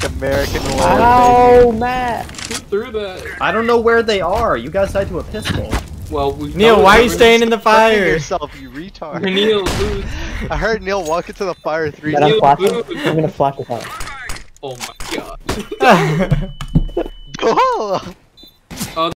American war. Ow, Matt! Who threw that? I don't know where they are. You guys died to a pistol. Well, we Neil, why are you staying in the Fucking fire? yourself, you retard. Neil, lose. I heard Neil walk into the fire 3 Matt, I'm Neil, flashing. move. I'm gonna flash this out. Oh my god. Oh!